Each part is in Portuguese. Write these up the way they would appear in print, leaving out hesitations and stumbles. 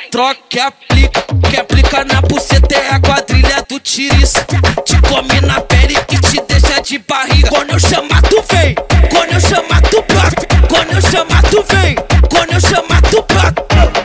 troca que aplica na buceta é a quadrilha do tiriça. Te come na pele e te deixa de barriga. Quando eu chamar tu vem, quando eu chamar tu brota. Quando eu chamar tu vem, quando eu chamar tu brota.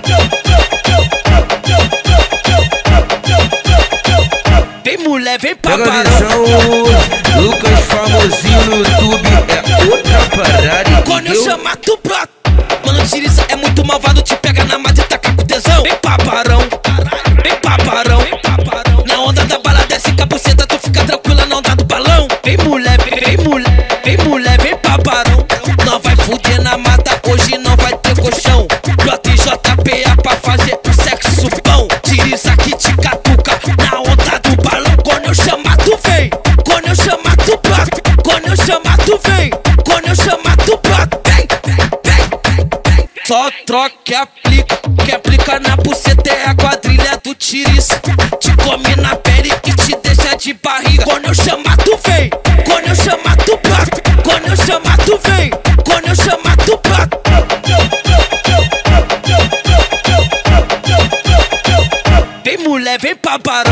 Vem mulher, vem pra pega a visão, Lucas famosinho no YouTube, é outra parada. Quando eu chamar tu brota. Mano, tiriça é muito malvado, te pega na mata e taca com tesão. Vem pra barão, vem pra barão. Na onda da bala desce com a buceta, tu fica tranquila na onda do balão. Vem mulher, vem mulher, vem mulher, vem pra barão. Não vai fuder na mata, hoje não vai ter colchão. JOTACê pra fazer o sexo bom. Tiriça que te catuca na onda do balão. Quando eu chamar tu vem, quando eu chamar tu brota. Quando eu chamar tu vem, quando eu chamar tu brota. Só troca que aplica na buceta é a quadrilha do tiriça. Te come na pele e te deixa de barriga. Quando eu chamar tu vem, quando eu chamar tu brota. Quando eu chamar tu vem, quando eu chamar tu brota. Vem mulher, vem pra barão.